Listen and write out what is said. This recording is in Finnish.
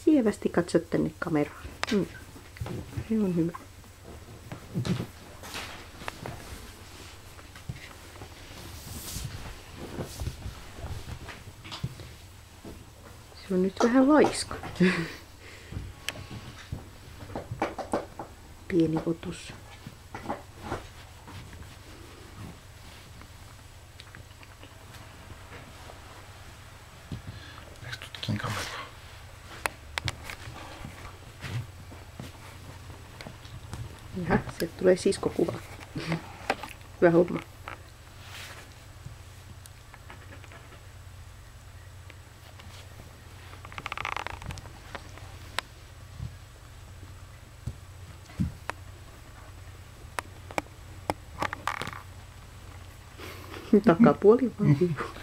Sievästi katso tänne kameraan. Se on hyvä. Se on nyt vähän laiska. Pieni otus. Tutkin kameraa. Jaha, sieltä tulee siskokuva. Hyvä homma. Takapuoli vaan.